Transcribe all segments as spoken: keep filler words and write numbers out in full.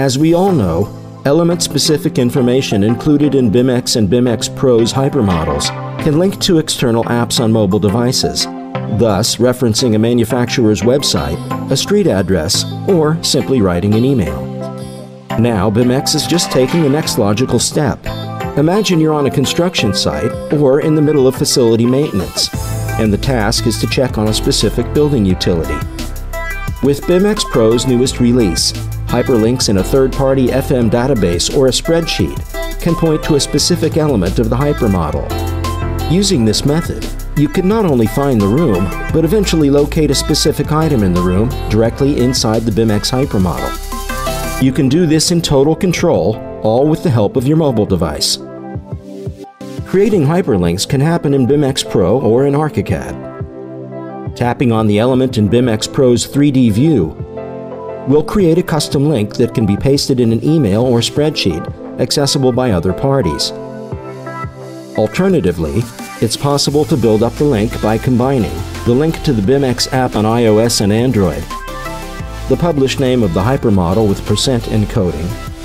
As we all know, element-specific information included in BIMx and BIMx Pro's hypermodels can link to external apps on mobile devices, thus referencing a manufacturer's website, a street address, or simply writing an email. Now, BIMx is just taking the next logical step. Imagine you're on a construction site or in the middle of facility maintenance, and the task is to check on a specific building utility. With BIMx Pro's newest release, hyperlinks in a third-party F M database or a spreadsheet can point to a specific element of the hypermodel. Using this method, you can not only find the room, but eventually locate a specific item in the room directly inside the BIMx hypermodel. You can do this in total control, all with the help of your mobile device. Creating hyperlinks can happen in BIMx Pro or in ARCHICAD. Tapping on the element in BIMx Pro's three D view will create a custom link that can be pasted in an email or spreadsheet accessible by other parties. Alternatively, it's possible to build up the link by combining the link to the BIMx app on iOS and Android, the published name of the hypermodel with percent encoding,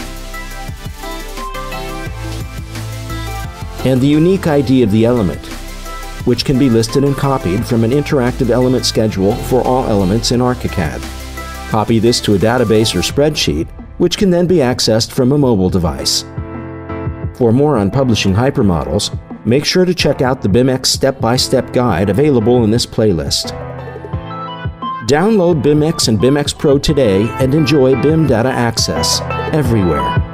and the unique I D of the element, which can be listed and copied from an interactive element schedule for all elements in ARCHICAD. Copy this to a database or spreadsheet, which can then be accessed from a mobile device. For more on publishing hypermodels, make sure to check out the BIMx step-by-step guide available in this playlist. Download BIMx and BIMx Pro today and enjoy B I M data access everywhere.